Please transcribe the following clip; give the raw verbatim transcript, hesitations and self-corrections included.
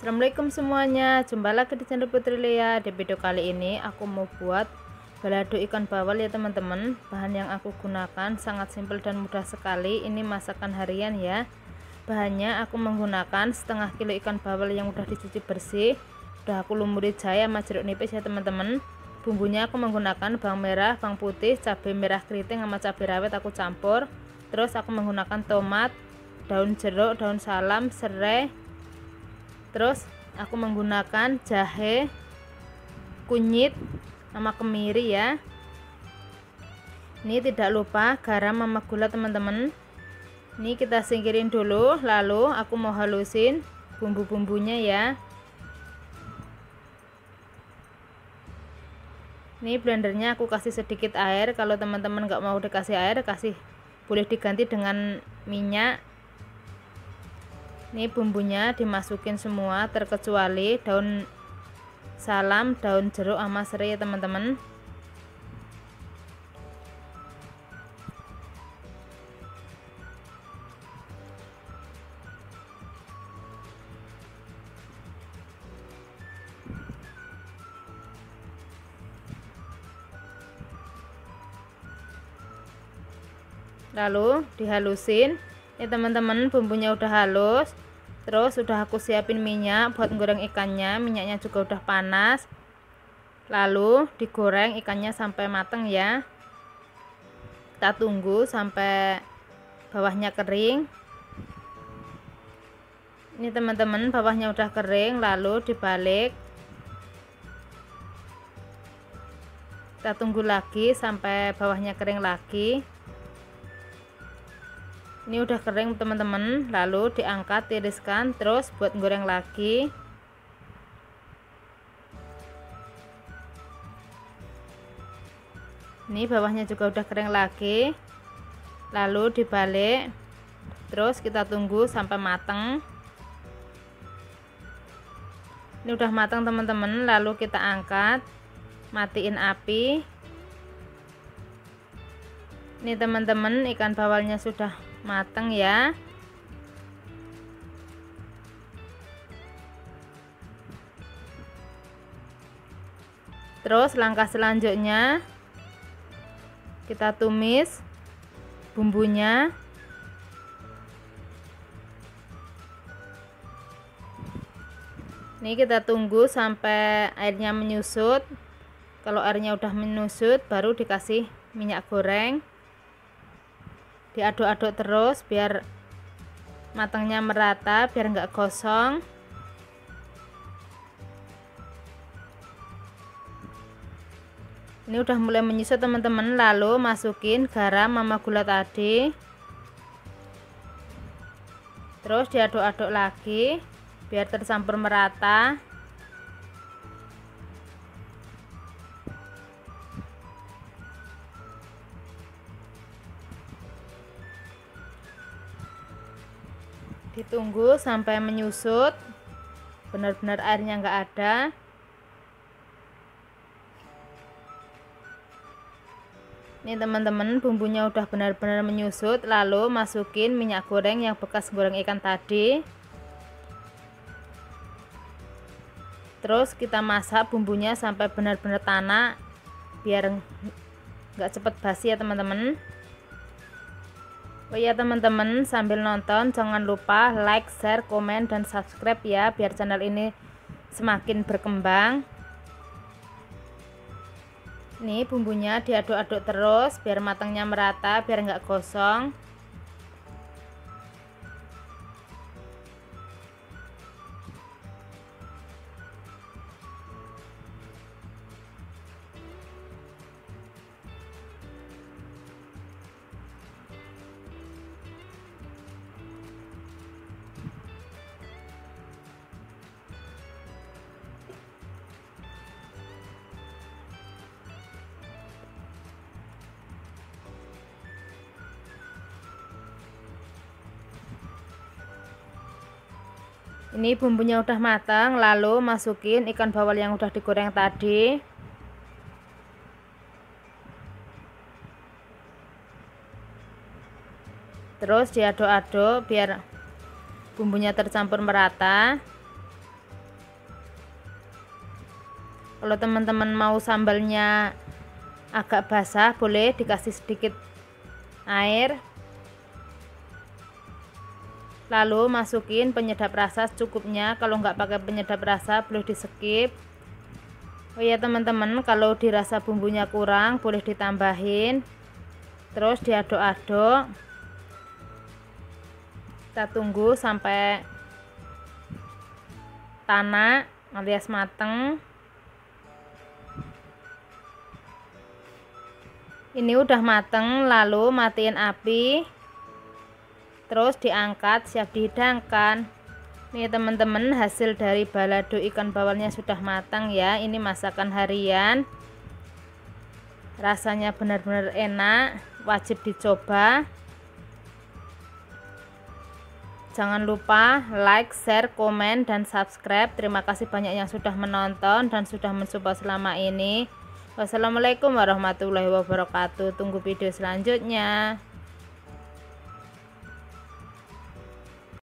Assalamualaikum semuanya, jumpa lagi di channel Putri Lia. Di video kali ini aku mau buat balado ikan bawal ya teman-teman. Bahan yang aku gunakan sangat simpel dan mudah sekali. Ini masakan harian ya. Bahannya aku menggunakan setengah kilo ikan bawal yang udah dicuci bersih, udah aku lumuri jahe sama jeruk nipis ya teman-teman. Bumbunya aku menggunakan bawang merah, bawang putih, cabai merah keriting sama cabai rawit aku campur. Terus aku menggunakan tomat, daun jeruk, daun salam, serai. Terus aku menggunakan jahe, kunyit sama kemiri ya. Ini tidak lupa garam sama gula teman-teman. Ini kita singkirin dulu, lalu aku mau halusin bumbu-bumbunya ya. Ini blendernya aku kasih sedikit air. Kalau teman-teman nggak mau dikasih air, kasih boleh diganti dengan minyak. Ini bumbunya dimasukin semua terkecuali daun salam, daun jeruk sama serai ya teman-teman. Lalu dihalusin. Ini teman-teman, bumbunya udah halus. Terus udah aku siapin minyak buat goreng ikannya. Minyaknya juga udah panas. Lalu digoreng ikannya sampai mateng ya. Kita tunggu sampai bawahnya kering. Ini teman-teman, bawahnya udah kering, lalu dibalik. Kita tunggu lagi sampai bawahnya kering lagi. Ini udah kering teman-teman, lalu diangkat, tiriskan, terus buat goreng lagi. Ini bawahnya juga udah kering lagi, lalu dibalik, terus kita tunggu sampai matang. Ini udah matang teman-teman, lalu kita angkat, matiin api. Ini teman-teman, ikan bawalnya sudah matang ya. Terus langkah selanjutnya kita tumis bumbunya. Ini kita tunggu sampai airnya menyusut. Kalau airnya udah menyusut baru dikasih minyak goreng. Diaduk-aduk terus biar matangnya merata, biar enggak gosong. Ini udah mulai menyusut teman-teman, lalu masukin garam sama gula tadi. Terus diaduk-aduk lagi biar tercampur merata. Ditunggu sampai menyusut, benar-benar airnya nggak ada. Ini teman-teman, bumbunya udah benar-benar menyusut, lalu masukin minyak goreng yang bekas goreng ikan tadi. Terus kita masak bumbunya sampai benar-benar tanak biar nggak cepet basi ya teman-teman. Oh ya teman-teman, sambil nonton jangan lupa like, share, komen, dan subscribe ya, biar channel ini semakin berkembang. Nih bumbunya diaduk-aduk terus biar matangnya merata, biar nggak gosong. Ini bumbunya udah matang, lalu masukin ikan bawal yang udah digoreng tadi. Terus diaduk-aduk biar bumbunya tercampur merata. Kalau teman-teman mau sambalnya agak basah, boleh dikasih sedikit air, lalu masukin penyedap rasa secukupnya. Kalau nggak pakai penyedap rasa boleh di skip. Oh ya teman-teman, kalau dirasa bumbunya kurang boleh ditambahin, terus diaduk-aduk. Kita tunggu sampai tanak alias mateng. Ini udah mateng, lalu matiin api, terus diangkat, siap dihidangkan. Nih teman-teman, hasil dari balado ikan bawalnya sudah matang ya. Ini masakan harian, rasanya benar-benar enak, wajib dicoba. Jangan lupa like, share, komen, dan subscribe. Terima kasih banyak yang sudah menonton dan sudah mensupport selama ini. Wassalamualaikum warahmatullahi wabarakatuh. Tunggu video selanjutnya.